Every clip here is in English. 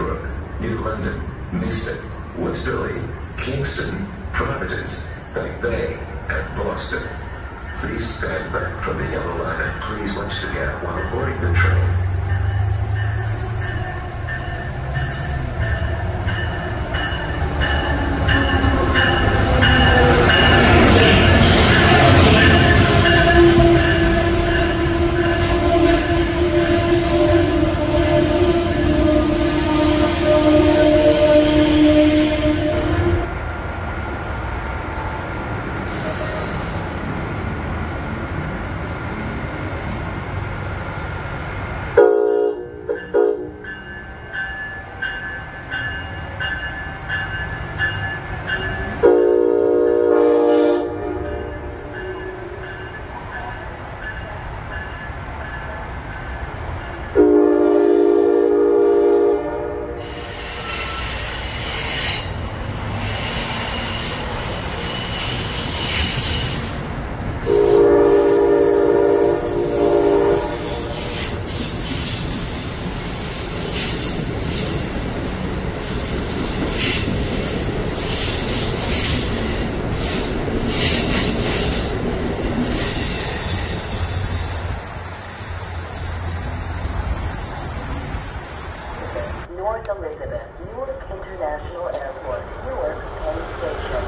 Newark, New London, Misfit, Westerly, Kingston, Providence, Back Bay, and Boston. Please stand back from the yellow line and please watch the gap while boarding the train. Newark International Airport, Newark Penn Station.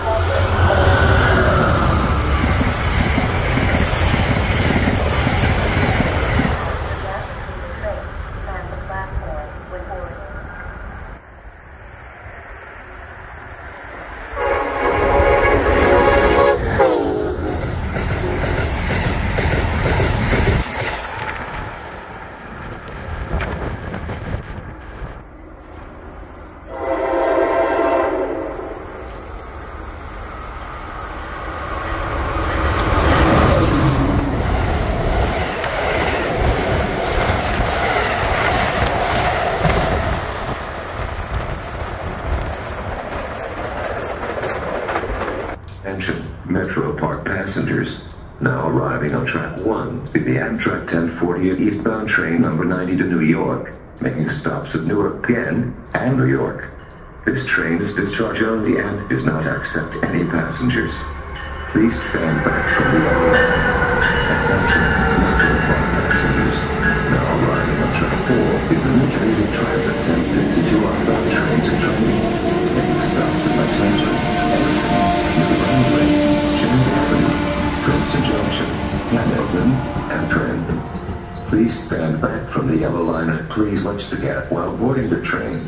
Attention, Metropark passengers. Now arriving on track 1 is the Amtrak 1040 eastbound train number 90 to New York, making stops at Newark, Penn, and New York. This train is discharge only and does not accept any passengers. Please stand back from the yellow line. Attention, Metropark passengers. Now arriving on track 4 is the New Jersey Transit 1052 outbound train to Trenton, making stops at Metuchen, Edison, Princeton Junction, Edison, and Trenton. Please stand back from the yellow line and please watch the gap while boarding the train.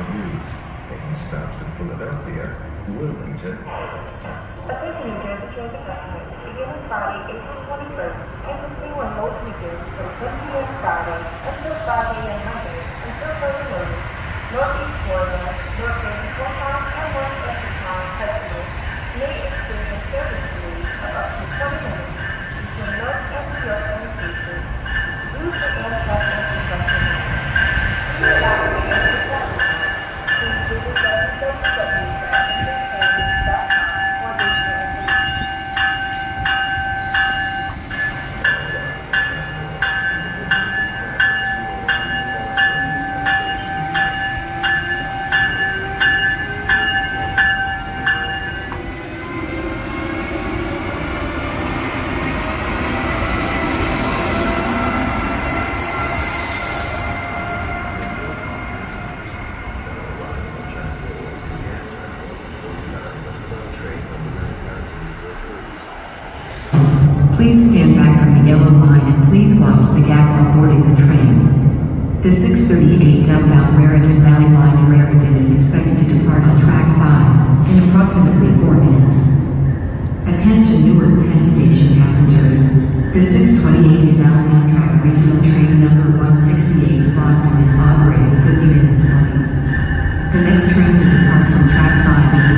now used, making stops at Philadelphia, Wilmington. Attention New Jersey transit customers, beginning Friday, April 21st, and continuing most weekends from 10 p.m. Friday until 5 a.m. Monday until further notice. Northeast Florida, North Jersey full-time and West Essex time customers may experience service delays of up to 20 minutes between North and New York stations due to Amtrak infrastructure. Please allow the Amtrak traffic. Please visit www.amtrak.com for additional information. Please stand back from the yellow line and please watch the gap while boarding the train. The 638 outbound Raritan Valley line to Raritan is expected to depart on track 5 in approximately 4 minutes. Attention Newark Penn Station passengers. The 628 inbound Amtrak regional train number 168 to Boston is operating 50 minutes late. The next train to depart from track 5 is